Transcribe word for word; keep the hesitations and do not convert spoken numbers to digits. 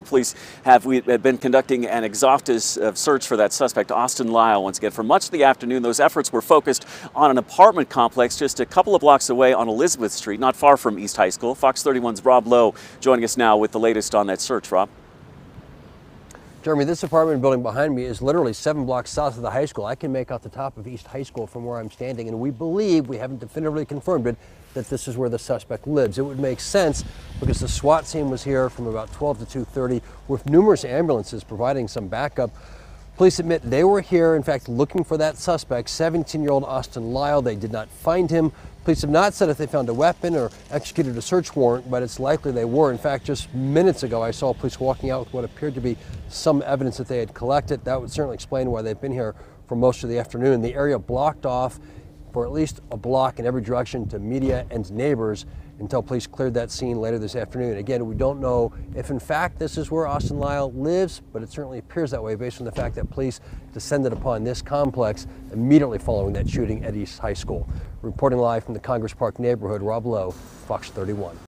Police have we have been conducting an exhaustive uh, search for that suspect, Austin Lyle, once again. For much of the afternoon, those efforts were focused on an apartment complex just a couple of blocks away on Elizabeth Street, not far from East High School. Fox thirty-one's Rob Lowe joining us now with the latest on that search. Rob? Jeremy, this apartment building behind me is literally seven blocks south of the high school. I can make out the top of East High School from where I'm standing, and we believe, we haven't definitively confirmed it, that this is where the suspect lives. It would make sense because the SWAT team was here from about twelve to two thirty with numerous ambulances providing some backup. Police admit they were here, in fact, looking for that suspect, seventeen-year-old Austin Lyle. They did not find him. Police have not said if they found a weapon or executed a search warrant, but it's likely they were. In fact, just minutes ago, I saw police walking out with what appeared to be some evidence that they had collected. That would certainly explain why they've been here for most of the afternoon. The area blocked off for at least a block in every direction to media and neighbors until police cleared that scene later this afternoon. Again, we don't know if in fact this is where Austin Lyle lives, but it certainly appears that way based on the fact that police descended upon this complex immediately following that shooting at East High School. Reporting live from the Congress Park neighborhood, Rob Lowe, Fox thirty-one.